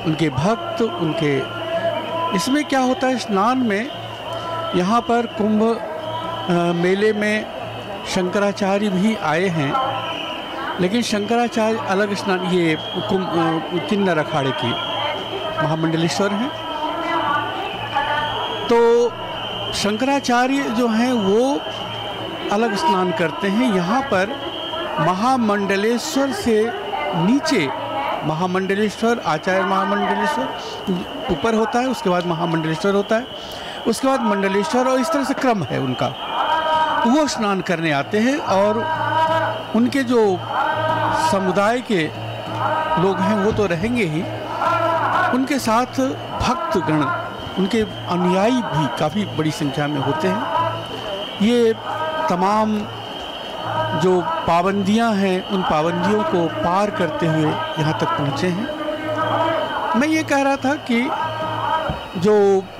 उनके भक्त, उनके इसमें क्या होता है, स्नान में यहाँ पर कुंभ मेले में शंकराचार्य भी आए हैं, लेकिन शंकराचार्य अलग स्नान, ये किन्नर अखाड़े की महामंडलेश्वर हैं, तो शंकराचार्य जो हैं वो अलग स्नान करते हैं। यहाँ पर महामंडलेश्वर से नीचे, महामंडलेश्वर, आचार्य महामंडलेश्वर ऊपर होता है, उसके बाद महामंडलेश्वर होता है, उसके बाद मंडलेश्वर, और इस तरह से क्रम है उनका। वो स्नान करने आते हैं और उनके जो समुदाय के लोग हैं वो तो रहेंगे ही, उनके साथ भक्तगण, उनके अनुयायी भी काफ़ी बड़ी संख्या में होते हैं। ये तमाम जो पाबंदियां हैं उन पाबंदियों को पार करते हुए यहाँ तक पहुँचे हैं। मैं ये कह रहा था कि जो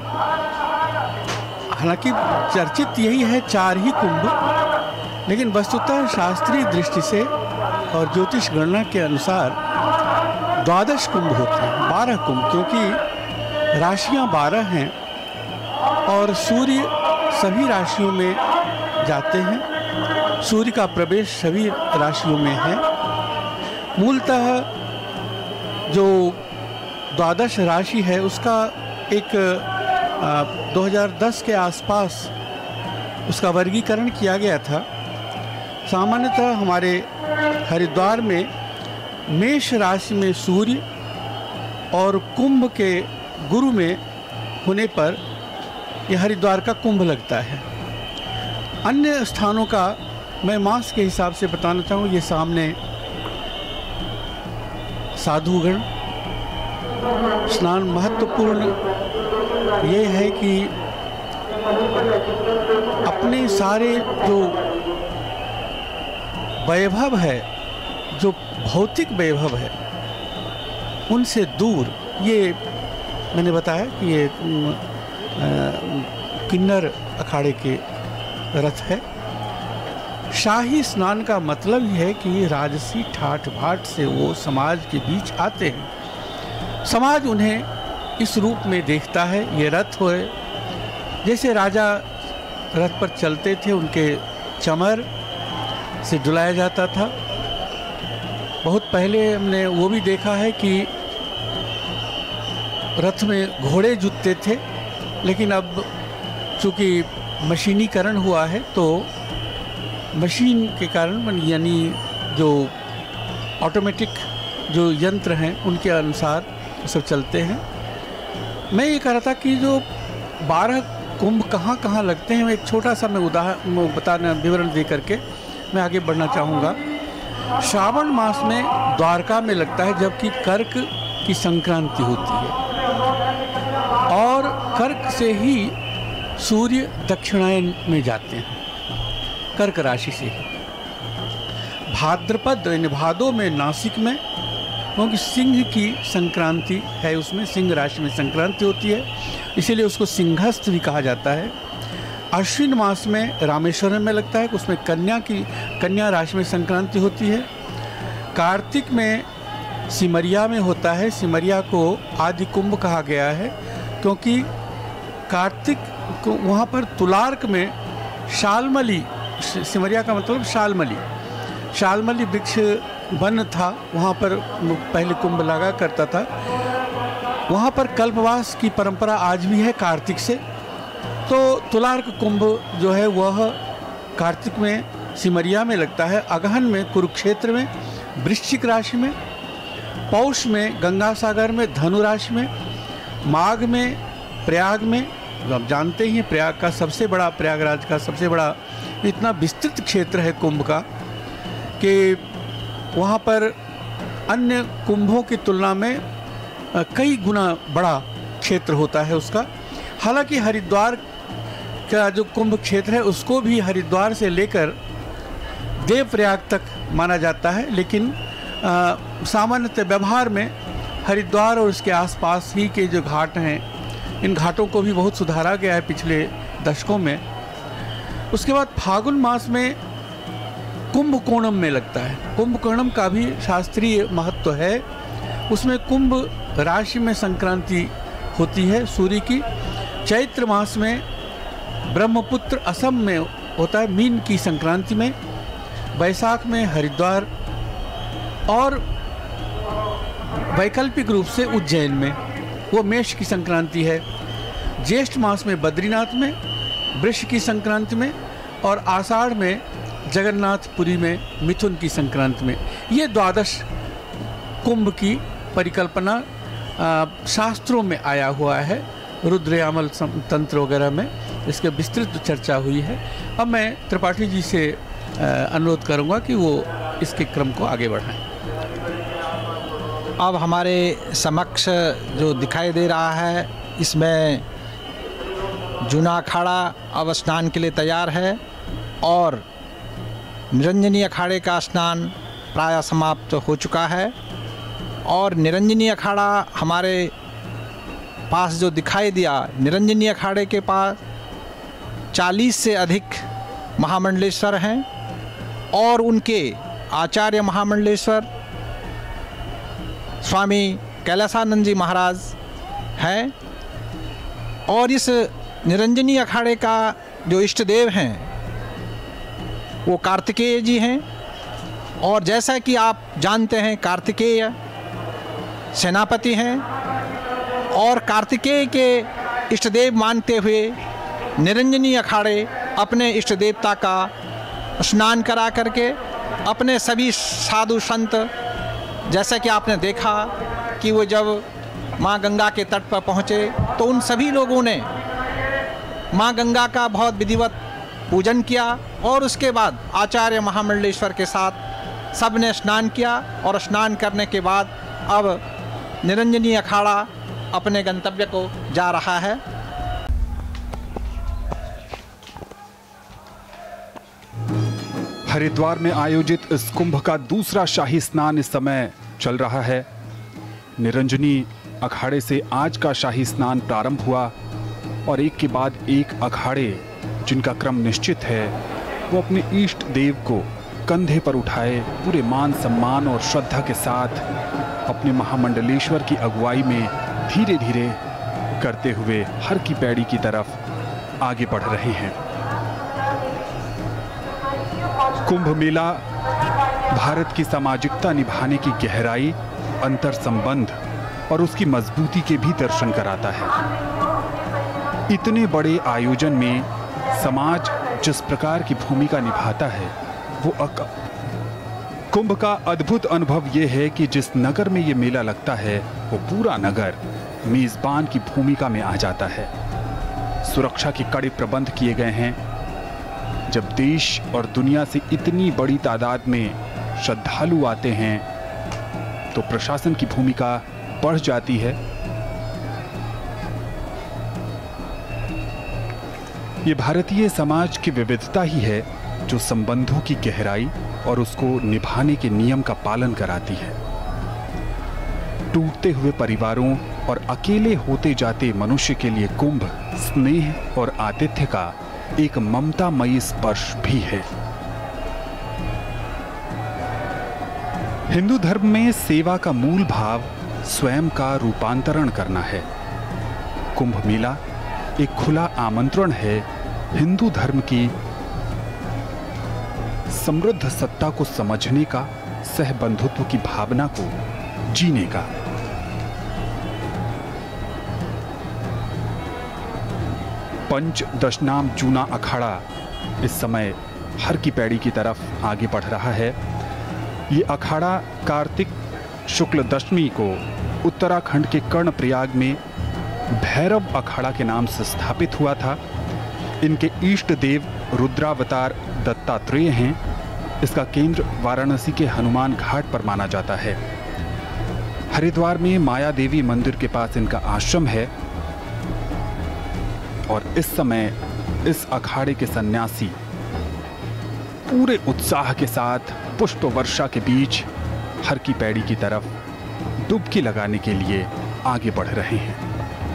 हालांकि चर्चित यही है 4 ही कुंभ, लेकिन वस्तुतः शास्त्रीय दृष्टि से और ज्योतिष गणना के अनुसार 12 कुंभ होते हैं, 12 कुंभ, क्योंकि राशियां 12 हैं और सूर्य सभी राशियों में जाते हैं, सूर्य का प्रवेश सभी राशियों में है। मूलतः जो 12 राशि है उसका एक 2010 के आसपास उसका वर्गीकरण किया गया था। सामान्यतः हमारे हरिद्वार में मेष राशि में सूर्य और कुंभ के गुरु में होने पर यह हरिद्वार का कुंभ लगता है। अन्य स्थानों का मैं मास के हिसाब से बताना चाहूँ, ये सामने साधुगण स्नान महत्वपूर्ण ये है कि अपने सारे जो वैभव है, जो भौतिक वैभव है, उनसे दूर, ये मैंने बताया कि ये किन्नर अखाड़े के रथ है। शाही स्नान का मतलब ही है कि राजसी ठाठ बाट से वो समाज के बीच आते हैं, समाज उन्हें इस रूप में देखता है। ये रथ होए, जैसे राजा रथ पर चलते थे, उनके चमर से डुलाया जाता था। बहुत पहले हमने वो भी देखा है कि रथ में घोड़े जुतते थे, लेकिन अब चूँकि मशीनीकरण हुआ है तो मशीन के कारण, यानी जो ऑटोमेटिक जो यंत्र हैं उनके अनुसार सब चलते हैं। मैं ये कह रहा था कि जो 12 कुंभ कहाँ कहाँ लगते हैं, एक छोटा सा मैं उदाहरण बताना, विवरण दे करके मैं आगे बढ़ना चाहूँगा। श्रावण मास में द्वारका में लगता है, जबकि कर्क की संक्रांति होती है, और कर्क से ही सूर्य दक्षिणायन में जाते हैं, कर्क राशि से ही। भाद्रपद यानी भादो में नासिक में, क्योंकि सिंह की संक्रांति है, उसमें सिंह राशि में संक्रांति होती है, इसीलिए उसको सिंहस्थ भी कहा जाता है। अश्विन मास में रामेश्वरम में लगता है, उसमें कन्या राशि में संक्रांति होती है। कार्तिक में सिमरिया में होता है, सिमरिया को आदि कुंभ कहा गया है, क्योंकि कार्तिक को वहाँ पर तुलार्क में शालमली, सिमरिया का मतलब शालमली वृक्ष वन था, वहाँ पर पहले कुंभ लगा करता था। वहाँ पर कल्पवास की परंपरा आज भी है कार्तिक से। तो तुलार्क कुंभ जो है वह कार्तिक में सिमरिया में लगता है, अगहन में कुरुक्षेत्र में, वृश्चिक राशि में, पौष में गंगा सागर में, धनु राशि में, माघ में प्रयाग में। आप जानते ही हैं प्रयाग का सबसे बड़ा, प्रयागराज का सबसे बड़ा इतना विस्तृत क्षेत्र है कुंभ का कि वहाँ पर अन्य कुंभों की तुलना में कई गुना बड़ा क्षेत्र होता है उसका। हालांकि हरिद्वार का जो कुंभ क्षेत्र है उसको भी हरिद्वार से लेकर देवप्रयाग तक माना जाता है, लेकिन सामान्यतः व्यवहार में हरिद्वार और उसके आसपास ही के जो घाट हैं, इन घाटों को भी बहुत सुधारा गया है पिछले दशकों में। उसके बाद फागुन मास में कुंभकोणम में लगता है। कुंभकोणम का भी शास्त्रीय महत्व है। उसमें कुंभ राशि में संक्रांति होती है सूर्य की। चैत्र मास में ब्रह्मपुत्र असम में होता है मीन की संक्रांति में। वैशाख में हरिद्वार और वैकल्पिक रूप से उज्जैन में वो मेष की संक्रांति है। ज्येष्ठ मास में बद्रीनाथ में, वृष की संक्रांति में और आषाढ़ में जगन्नाथपुरी में मिथुन की संक्रांति में। ये द्वादश कुंभ की परिकल्पना शास्त्रों में आया हुआ है। रुद्रयामल तंत्र वगैरह में इसके विस्तृत चर्चा हुई है। अब मैं त्रिपाठी जी से अनुरोध करूंगा कि वो इसके क्रम को आगे बढ़ाएं। अब हमारे समक्ष जो दिखाई दे रहा है, इसमें जूना अखाड़ा अब स्नान के लिए तैयार है और निरंजनी अखाड़े का स्नान प्रायः समाप्त हो चुका है। और निरंजनी अखाड़ा हमारे पास जो दिखाई दिया, निरंजनी अखाड़े के पास 40 से अधिक महामंडलेश्वर हैं और उनके आचार्य महामंडलेश्वर स्वामी कैलासानंद जी महाराज हैं। और इस निरंजनी अखाड़े का जो इष्ट देव हैं वो कार्तिकेय जी हैं। और जैसा कि आप जानते हैं, कार्तिकेय सेनापति हैं और कार्तिकेय के इष्ट देव मानते हुए निरंजनी अखाड़े अपने इष्ट देवता का स्नान करा करके अपने सभी साधु संत, जैसा कि आपने देखा कि वो जब माँ गंगा के तट पर पहुँचे तो उन सभी लोगों ने माँ गंगा का बहुत विधिवत पूजन किया और उसके बाद आचार्य महामंडलेश्वर के साथ सब ने स्नान किया। और स्नान करने के बाद अब निरंजनी अखाड़ा अपने गंतव्य को जा रहा है। हरिद्वार में आयोजित इस कुंभ का दूसरा शाही स्नान इस समय चल रहा है। निरंजनी अखाड़े से आज का शाही स्नान प्रारंभ हुआ और एक के बाद एक अखाड़े जिनका क्रम निश्चित है वो अपने इष्ट देव को कंधे पर उठाए पूरे मान सम्मान और श्रद्धा के साथ अपने महामंडलेश्वर की अगुवाई में धीरे धीरे करते हुए हर की पैड़ी की तरफ आगे बढ़ रहे हैं। कुंभ मेला भारत की सामाजिकता निभाने की गहराई, अंतर संबंध और उसकी मजबूती के भी दर्शन कराता है। इतने बड़े आयोजन में समाज जिस प्रकार की भूमिका निभाता है वो कुंभ का अद्भुत अनुभव ये है कि जिस नगर में ये मेला लगता है वो पूरा नगर मेजबान की भूमिका में आ जाता है। सुरक्षा के कड़े प्रबंध किए गए हैं। जब देश और दुनिया से इतनी बड़ी तादाद में श्रद्धालु आते हैं तो प्रशासन की भूमिका बढ़ जाती है। ये भारतीय समाज की विविधता ही है जो संबंधों की गहराई और उसको निभाने के नियम का पालन कराती है। टूटते हुए परिवारों और अकेले होते जाते मनुष्य के लिए कुंभ स्नेह और आतिथ्य का एक ममतामयी स्पर्श भी है। हिंदू धर्म में सेवा का मूल भाव स्वयं का रूपांतरण करना है। कुंभ मेला एक खुला आमंत्रण है हिंदू धर्म की समृद्ध सत्ता को समझने का, सहबंधुत्व की भावना को जीने का। पंच दशनाम जूना अखाड़ा इस समय हर की पैड़ी की तरफ आगे बढ़ रहा है। ये अखाड़ा कार्तिक शुक्ल दशमी को उत्तराखंड के कर्णप्रयाग में भैरव अखाड़ा के नाम से स्थापित हुआ था। इनके इष्ट देव रुद्रावतार दत्तात्रेय हैं। इसका केंद्र वाराणसी के हनुमान घाट पर माना जाता है। हरिद्वार में माया देवी मंदिर के पास इनका आश्रम है और इस समय इस अखाड़े के सन्यासी पूरे उत्साह के साथ पुष्प वर्षा के बीच हर की पैड़ी की तरफ डुबकी लगाने के लिए आगे बढ़ रहे हैं।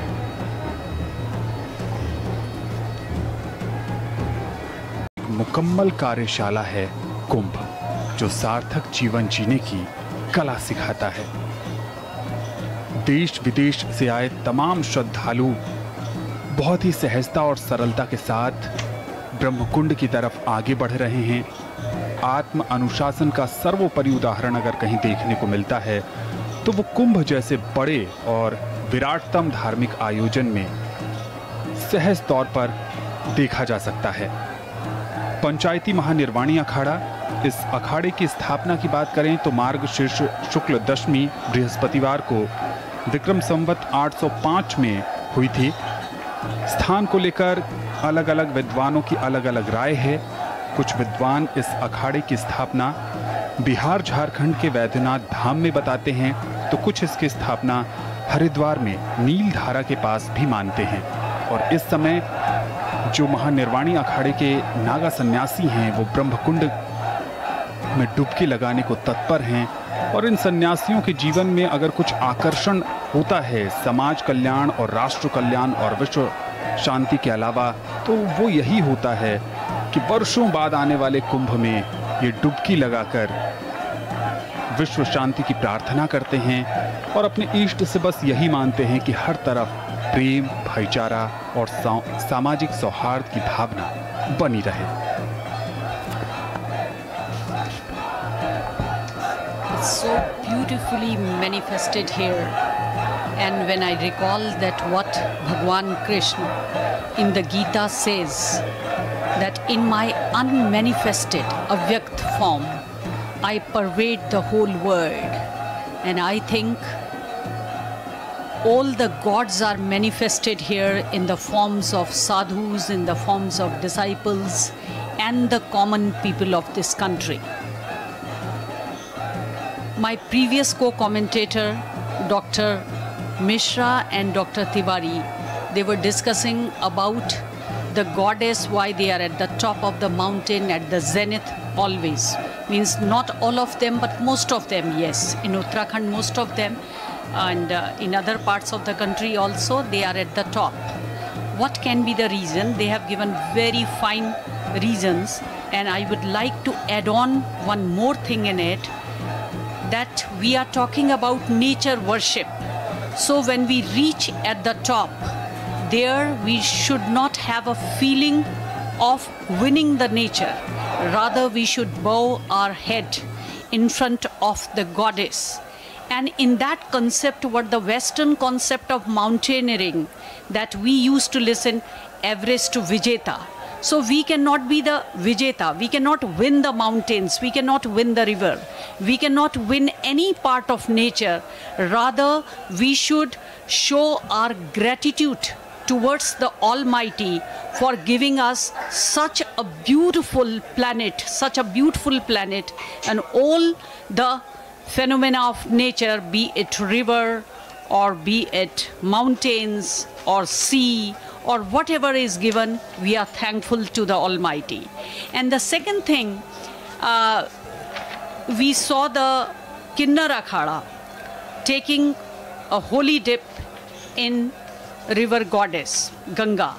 मुकम्मल कार्यशाला है कुंभ, जो सार्थक जीवन जीने की कला सिखाता है। देश विदेश से आए तमाम श्रद्धालु बहुत ही सहजता और सरलता के साथ ब्रह्मकुंड की तरफ आगे बढ़ रहे हैं। आत्म अनुशासन का सर्वोपरि उदाहरण अगर कहीं देखने को मिलता है तो वो कुंभ जैसे बड़े और विराटतम धार्मिक आयोजन में सहज तौर पर देखा जा सकता है। पंचायती महानिर्वाणी अखाड़ा, इस अखाड़े की स्थापना की बात करें तो मार्गशीर्ष शुक्ल दशमी बृहस्पतिवार को विक्रम संवत 805 में हुई थी। स्थान को लेकर अलग अलग विद्वानों की अलग अलग राय है। कुछ विद्वान इस अखाड़े की स्थापना बिहार झारखंड के वैद्यनाथ धाम में बताते हैं, तो कुछ इसकी स्थापना हरिद्वार में नील धारा के पास भी मानते हैं। और इस समय जो महानिर्वाणी अखाड़े के नागा सन्यासी हैं वो ब्रह्मकुंड में डुबकी लगाने को तत्पर हैं। और इन सन्यासियों के जीवन में अगर कुछ आकर्षण होता है समाज कल्याण और राष्ट्र कल्याण और विश्व शांति के अलावा, तो वो यही होता है कि वर्षों बाद आने वाले कुंभ में ये डुबकी लगाकर विश्व शांति की प्रार्थना करते हैं और अपने इष्ट से बस यही मानते हैं कि हर तरफ प्रेम, भाईचारा और सामाजिक सौहार्द की भावना बनी रहे। It's so beautifully manifested here, and when I recall that what Bhagwan Krishna in the Gita says, that in my unmanifested avyakt form I pervade the whole world, and I think all the gods are manifested here in the forms of sadhus, in the forms of disciples and the common people of this country. My previous co-commentator, Dr. Mishra and Dr. Tiwari, they were discussing about the goddess, why they are at the top of the mountain, at the zenith always. Means not all of them, but most of them, yes. In Uttarakhand, most of them, and in other parts of the country also, they are at the top. What can be the reason? They have given very fine reasons, and I would like to add on one more thing in it, that we are talking about nature worship. So when we reach at the top, there we should not have a feeling of winning the nature. Rather, we should bow our head in front of the goddess. And in that concept, what the Western concept of mountaineering, that we used to listen Everest to Vijeta. So we cannot be the Vijeta. We cannot win the mountains. We cannot win the river. We cannot win any part of nature. Rather, we should show our gratitude towards the Almighty for giving us such a beautiful planet, and all the phenomena of nature, be it river or be it mountains or sea or whatever is given, we are thankful to the Almighty. And the second thing, we saw the Kinnar Akhada taking a holy dip in river goddess Ganga.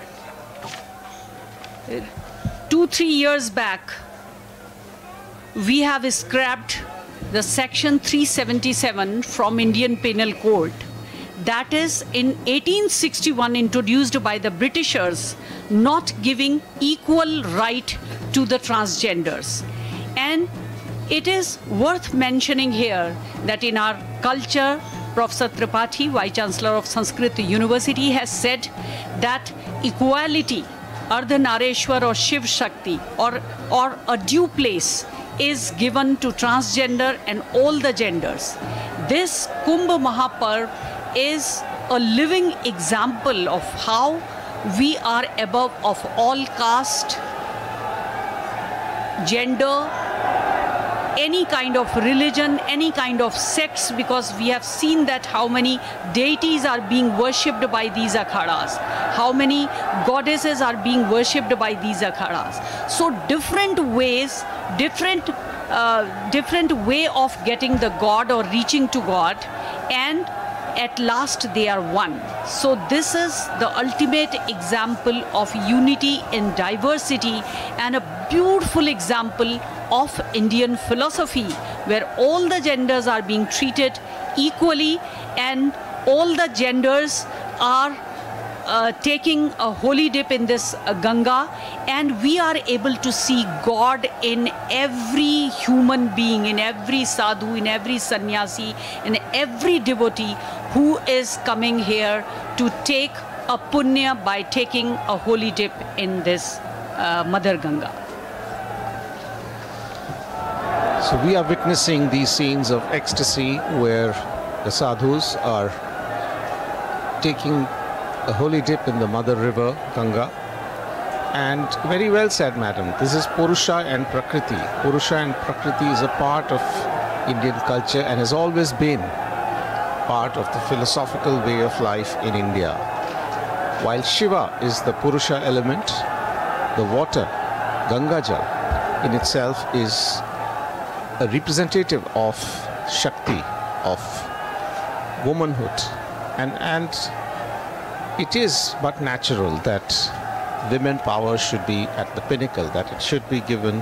2-3 years back, we have scrapped the section 377 from Indian Penal Code. That is in 1861 introduced by the Britishers, not giving equal right to the transgenders. And it is worth mentioning here that in our culture, Professor Tripathi, Vice Chancellor of Sanskrit University, has said that equality, Ardhanareshwar or Shiv Shakti, or a due place is given to transgender and all the genders. This Kumbh Mahaparv is a living example of how we are above of all caste, gender, any kind of religion, any kind of sects, because we have seen that how many deities are being worshipped by these akhadas, how many goddesses are being worshipped by these akhadas. So different ways, different way of getting the God or reaching to God, and at last they are one. So this is the ultimate example of unity in diversity and a beautiful example of Indian philosophy, where all the genders are being treated equally and all the genders are taking a holy dip in this Ganga, and we are able to see God in every human being, in every sadhu, in every sannyasi, in every devotee who is coming here to take a punya by taking a holy dip in this Mother Ganga. So we are witnessing these scenes of ecstasy where the sadhus are taking a holy dip in the mother river Ganga. And very well said, madam. This is Purusha and Prakriti. Purusha and Prakriti is a part of Indian culture and has always been part of the philosophical way of life in India. While Shiva is the Purusha element, the water, Ganga Jal, in itself is a representative of Shakti, of womanhood. And it is but natural that women power should be at the pinnacle, that it should be given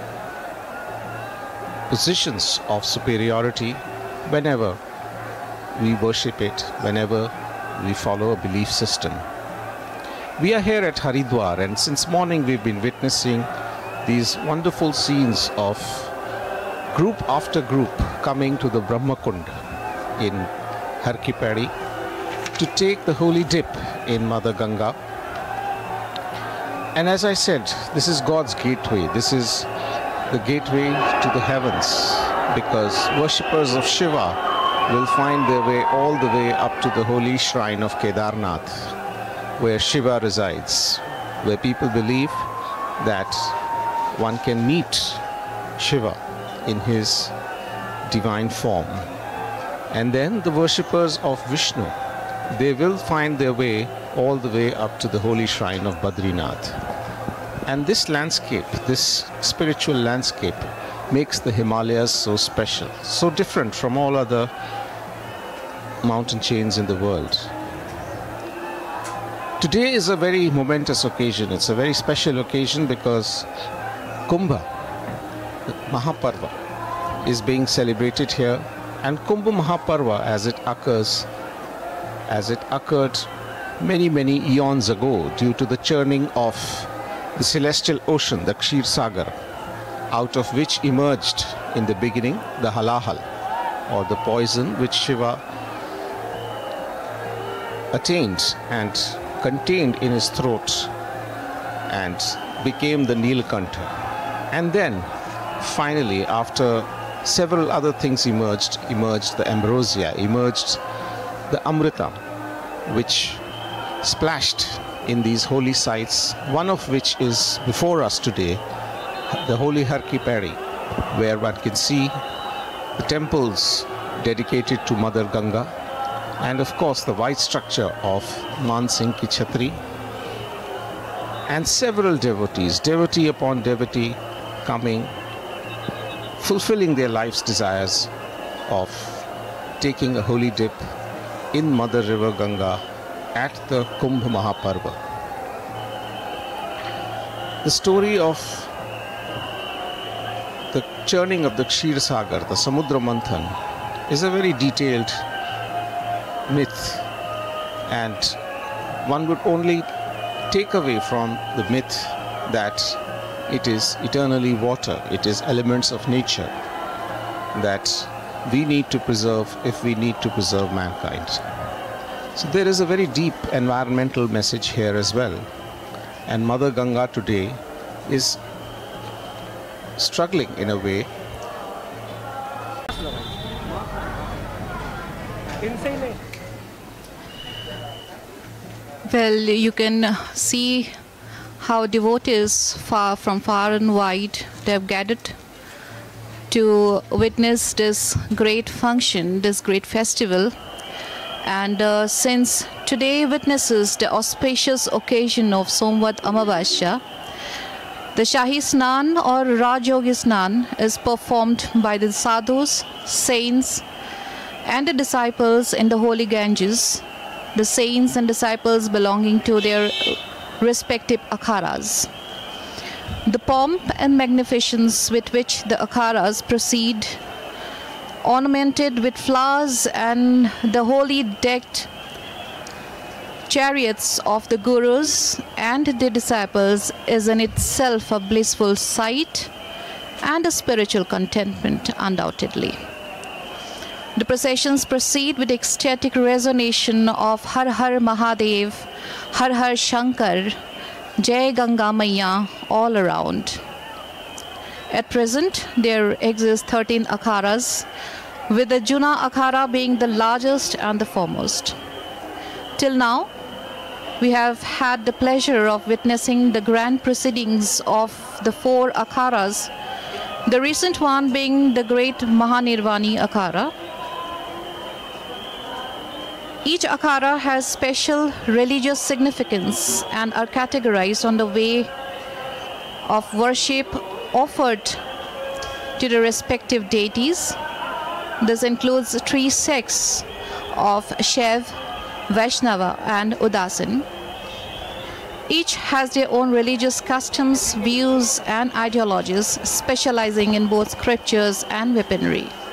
positions of superiority whenever we worship it, whenever we follow a belief system. We are here at Haridwar, and since morning we've been witnessing these wonderful scenes of group after group coming to the Brahmakund in Har Ki Paidi to take the holy dip in Mother Ganga. And as I said, this is God's gateway. This is the gateway to the heavens, because worshippers of Shiva will find their way all the way up to the holy shrine of Kedarnath, where Shiva resides, where people believe that one can meet Shiva in his divine form. And then the worshippers of Vishnu, they will find their way all the way up to the holy shrine of Badrinath. And this landscape, this spiritual landscape, makes the Himalayas so special, so different from all other mountain chains in the world. Today is a very momentous occasion. It's a very special occasion because Kumbha, Mahaparva, is being celebrated here. And Kumbha Mahaparva, as it occurred many, many eons ago due to the churning of the celestial ocean, the Kshir Sagar, out of which emerged in the beginning the halahal, or the poison which Shiva attained and contained in his throat and became the Nilkantha. And then finally, after several other things emerged the ambrosia, emerged the amrita, which splashed in these holy sites, one of which is before us today, the holy Har Ki Paidi, where one can see the temples dedicated to Mother Ganga, and of course the white structure of Man Singh Ki Chhatri, and several devotees, devotee upon devotee, coming, fulfilling their life's desires of taking a holy dip in Mother River Ganga at the Kumbh Mahaparva. The story of the churning of the Kshir Sagar, the Samudra Manthan, is a very detailed myth, and one would only take away from the myth that it is eternally water, it is elements of nature that we need to preserve if we need to preserve mankind. So there is a very deep environmental message here as well. And Mother Ganga today is struggling in a way. Well, you can see how devotees from far and wide, they have gathered to witness this great function, this great festival. And since today witnesses the auspicious occasion of Somvat Amavasya, the Shahi Snan or Raj Yogi Snan is performed by the sadhus, saints and the disciples in the holy Ganges, the saints and disciples belonging to their respective akharas. The pomp and magnificence with which the akharas proceed ornamented with flowers and the holy decked chariots of the gurus and their disciples is in itself a blissful sight and a spiritual contentment, undoubtedly. The processions proceed with ecstatic resonation of Har Har Mahadev, Har Har Shankar, Jai Ganga Maiya all around. At present, there exist 13 akharas, with the Juna Akhara being the largest and the foremost. Till now, we have had the pleasure of witnessing the grand proceedings of the 4 akharas, the recent one being the great Mahanirvani Akhara. Each akhara has special religious significance and are categorized on the way of worship offered to the respective deities. This includes 3 sects of Shaiv, Vaishnava and Udasin. Each has their own religious customs, views and ideologies, specializing in both scriptures and weaponry.